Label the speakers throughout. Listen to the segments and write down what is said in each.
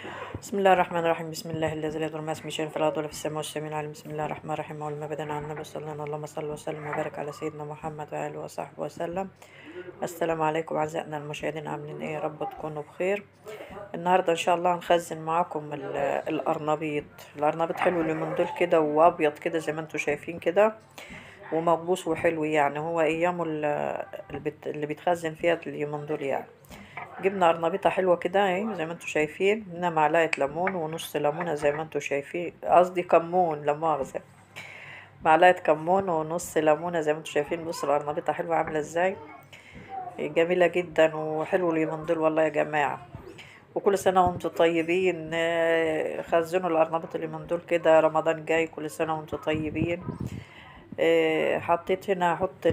Speaker 1: بسم الله الرحمن الرحيم. بسم الله الذي لا يضر مع اسمه شيء في الارض ولا في السماء والسميع العليم. بسم الله الرحمن الرحيم. اول ما بدأنا على النبي صلى الله عليه وسلم، اللهم صل وسلم وبارك على سيدنا محمد وآله وصحبه وسلم. السلام عليكم اعزائنا المشاهدين، عاملين ايه؟ يا رب تكونوا بخير. النهارده ان شاء الله هنخزن معاكم القرنبيط. القرنبيط حلو اليومين دول كده، وابيض كده زي ما انتم شايفين كده، ومكبوس وحلو يعني. هو ايامه اللي بيتخزن فيها اليومين دول يعني. جبنا قرنبيطة حلوة كده اهي زي ما انتوا شايفين، هنا معلقة ليمون ونص ليمونة زي ما انتوا شايفين، قصدي كمون، لا مؤاخذة، معلقة كمون ونص ليمونة زي ما انتوا شايفين. بصوا القرنبيطة حلوة عاملة ازاي، جميلة جدا وحلو اليومين دول والله يا جماعة. وكل سنة وانتوا طيبين. خزنوا القرنبيط اليومين دول كده، رمضان جاي، كل سنة وانتوا طيبين. حطيت هنا، هحط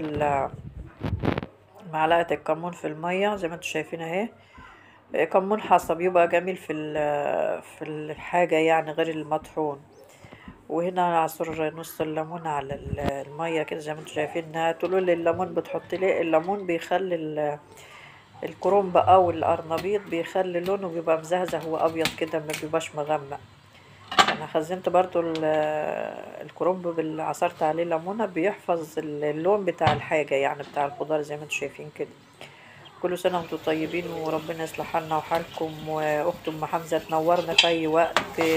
Speaker 1: معلقة الكمون في المية زي ما انتوا شايفين اهي. كمون حصى يبقى جميل في الحاجة يعني، غير المطحون. وهنا اعصر نص الليمون على المية كده زي ما انتوا شايفين. تقولوا لي الليمون بتحط ليه؟ الليمون بيخلي الكرنب او القرنبيط بيخلي لونه بيبقى مزهزه وابيض كده، ما بيبقاش مغمق. انا خزنت برضو الكرنب عصرت عليه ليمونة، بيحفظ اللون بتاع الحاجة يعني، بتاع الخضار زي ما انتوا شايفين كده. كل سنة وانتم طيبين وربنا يصلح حالنا وحالكم. واخت ام حمزة تنورنا في اي وقت.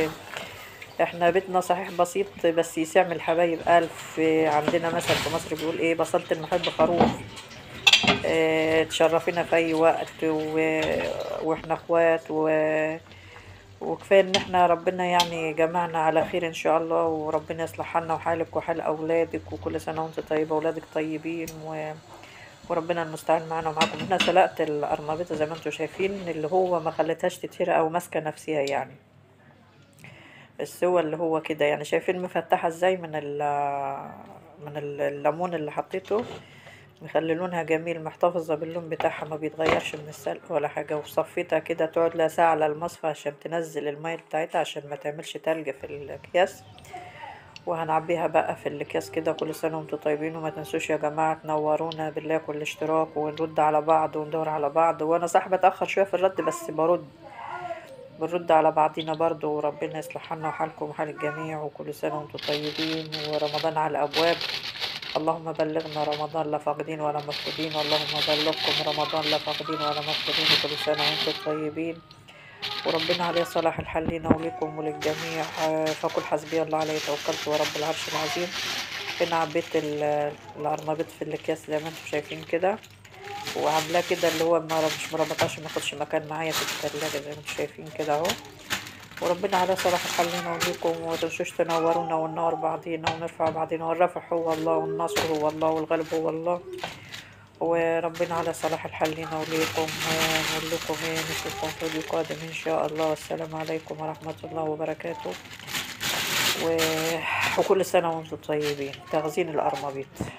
Speaker 1: احنا بيتنا صحيح بسيط بس يسعم الحبايب الف. عندنا مثل في مصر بيقول ايه: بصلت المحب خروف. اه تشرفينا في اي وقت واحنا اخوات وكفايه ان احنا ربنا يعني جمعنا على خير ان شاء الله. وربنا يصلح حالنا وحالك وحال اولادك، وكل سنه وانتم طيبه واولادك طيبين وربنا المستعان معانا ومعاكم. هنا سلقت القرنبيطة زي ما انتم شايفين، اللي هو ما خليتهاش تتهرى او ماسكه نفسها يعني، السوى اللي هو كده يعني. شايفين مفتحه ازاي من الليمون اللي حطيته، مخلي لونها جميل، محتفظه باللون بتاعها، ما بيتغيرش من السلق ولا حاجه. وصفيتها كده تقعد لها ساعه على المصفى عشان تنزل الميه بتاعتها، عشان ما تعملش تلج في الاكياس. وهنعبيها بقى في الاكياس كده. كل سنة وانتم طيبين. وما تنسوش يا جماعة تنورونا بالله كل اشتراك، ونرد على بعض وندور على بعض. وانا صح بتأخر شوية في الرد بس بنرد على بعضينا برضو. وربنا يصلح حالنا وحالكم وحال الجميع. وكل سنة وانتم طيبين ورمضان على الأبواب. اللهم بلغنا رمضان لا فاقدين ولا مفقودين، اللهم بلغكم رمضان لا فاقدين ولا مفقودين. كل سنة وانتم طيبين وربنا عليه صلاح الحال لينا وليكم وللجميع. فقل حسبي الله عليه توكلت ورب العرش العظيم. هنا عبيت القرنبيط في الاكياس زي ما انتم شايفين كده، وعاملاه كده اللي هو مش مربطاش، ما ياخدش مكان معايا في التلاجة زي ما انتم شايفين كده اهو. وربنا عليه صلاح الحال لينا وليكم. وما تنسوش تنورونا وننور بعضينا ونرفع بعضينا. والرفع هو الله والنصر هو الله والغلب هو الله. وربنا على صلاح الحال لينا وليكم. ونقول لكم ايه، نشوفكم في فيديو قادم ان شاء الله. والسلام عليكم ورحمة الله وبركاته. و... وكل سنة وانتم طيبين. تخزين القرنبيط.